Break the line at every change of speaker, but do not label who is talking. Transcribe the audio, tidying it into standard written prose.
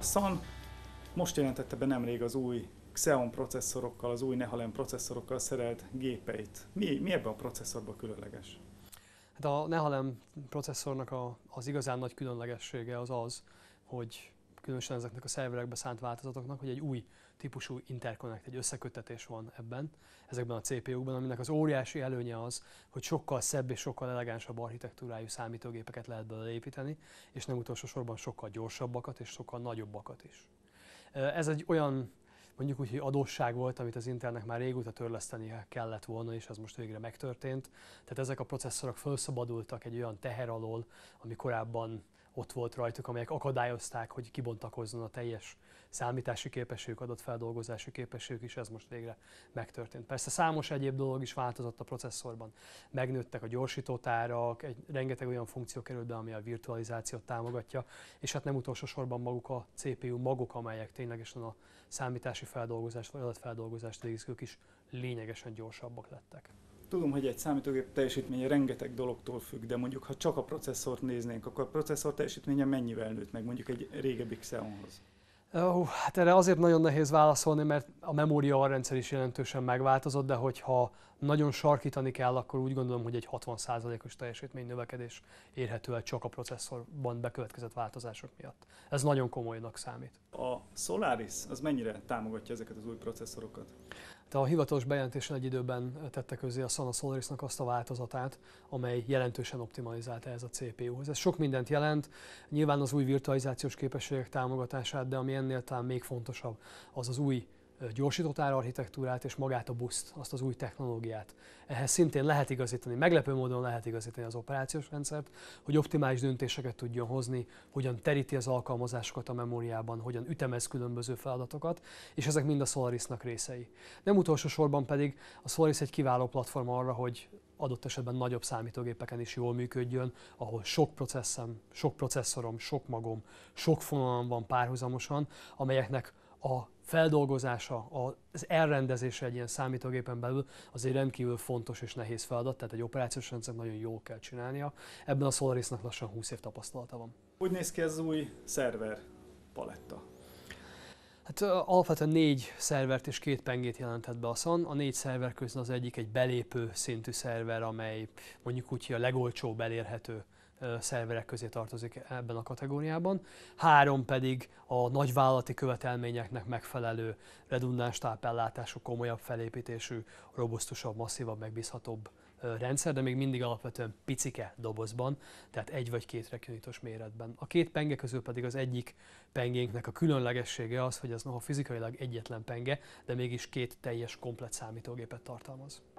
Sun most jelentette be nemrég az új Xeon processzorokkal, az új Nehalem processzorokkal szerelt gépeit. Mi ebben a processzorban különleges?
Hát a Nehalem processzornak az igazán nagy különlegessége az, hogy különösen ezeknek a szerverekbe szánt változatoknak, hogy egy új típusú interconnect, egy összeköttetés van ezekben a CPU-kban, aminek az óriási előnye az, hogy sokkal szebb és sokkal elegánsabb architektúrájú számítógépeket lehet belőle építeni, és nem utolsó sorban sokkal gyorsabbakat és sokkal nagyobbakat is. Ez egy olyan, mondjuk úgy, hogy adósság volt, amit az Intelnek már régóta törlesztenie kellett volna, és ez most végre megtörtént. Tehát ezek a processzorok felszabadultak egy olyan teher alól, ami korábban ott volt rajtuk, amelyek akadályozták, hogy kibontakozzon a teljes számítási képességük, adatfeldolgozási képességük is, ez most végre megtörtént. Persze számos egyéb dolog is változott a processzorban. Megnőttek a gyorsítótárak, rengeteg olyan funkció került be, ami a virtualizációt támogatja, és hát nem utolsó sorban maguk a CPU magok, amelyek ténylegesen a számítási feldolgozást vagy adatfeldolgozást végzik, is lényegesen gyorsabbak lettek.
Tudom, hogy egy számítógép teljesítménye rengeteg dologtól függ, de mondjuk ha csak a processzort néznénk, akkor a processzor teljesítménye mennyivel nőtt meg mondjuk egy régebbi Xeonhoz?
Hát erre azért nagyon nehéz válaszolni, mert a memória alrendszer is jelentősen megváltozott, de hogyha nagyon sarkítani kell, akkor úgy gondolom, hogy egy 60%-os teljesítménynövekedés érhető el csak a processzorban bekövetkezett változások miatt. Ez nagyon komolynak számít.
A Solaris az mennyire támogatja ezeket az új processzorokat?
A hivatalos bejelentésen egy időben tette közzé a Sun a Solarisnak azt a változatát, amely jelentősen optimalizálta ez a CPU-hoz. Ez sok mindent jelent, nyilván az új virtualizációs képességek támogatását, de ami ennél talán még fontosabb, az az új gyorsítótár architektúrát és magát a BUS-t, azt az új technológiát. Ehhez szintén lehet igazítani, meglepő módon lehet igazítani az operációs rendszert, hogy optimális döntéseket tudjon hozni, hogyan teríti az alkalmazásokat a memóriában, hogyan ütemez különböző feladatokat, és ezek mind a Solarisnak részei. Nem utolsó sorban pedig a Solaris egy kiváló platform arra, hogy adott esetben nagyobb számítógépeken is jól működjön, ahol sok processzorom, sok magom, sok fonalam van párhuzamosan, amelyeknek a feldolgozása, az elrendezése egy ilyen számítógépen belül az egy rendkívül fontos és nehéz feladat, tehát egy operációs rendszert nagyon jól kell csinálnia. Ebben a Solarisnak lassan 20 év tapasztalata van.
Hogy néz ki ez új szerver paletta?
Hát alapvetően 4 szervert és 2 pengét jelentett be a Sun. A 4 szerver közül az egyik egy belépő szintű szerver, amely mondjuk úgy, hogy a legolcsóbb elérhető szerverek közé tartozik ebben a kategóriában. 3 pedig a nagyvállalati követelményeknek megfelelő redundáns tápellátású, komolyabb felépítésű, robusztusabb, masszívabb, megbízhatóbb rendszer, de még mindig alapvetően picike dobozban, tehát 1 vagy 2 rekonitos méretben. A 2 penge közül pedig az egyik pengénknek a különlegessége az, hogy ez noha fizikailag egyetlen penge, de mégis 2 teljes, komplett számítógépet tartalmaz.